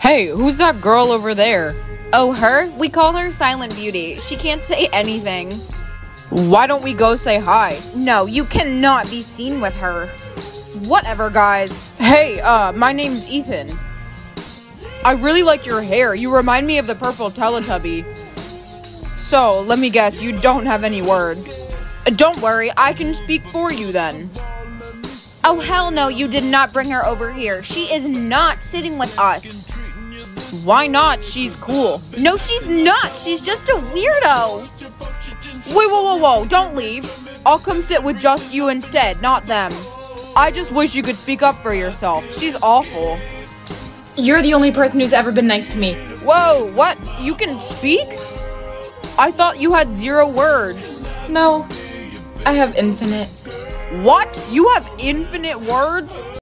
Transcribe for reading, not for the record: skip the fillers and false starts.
Hey, who's that girl over there? Oh, her? We call her Silent Beauty. She can't say anything. Why don't we go say hi? No, you cannot be seen with her. Whatever, guys. Hey, my name's Ethan. I really like your hair. You remind me of the purple Teletubby. So, let me guess, you don't have any words. Don't worry, I can speak for you then. Oh, hell no, you did not bring her over here. She is not sitting with us. Why not? She's cool. No, she's not. She's just a weirdo. Wait, whoa, don't leave. I'll come sit with just you instead, not them. I just wish you could speak up for yourself. She's awful. You're the only person who's ever been nice to me. Whoa, what? You can speak? I thought you had 0 words. No, I have infinite. What? You have infinite words?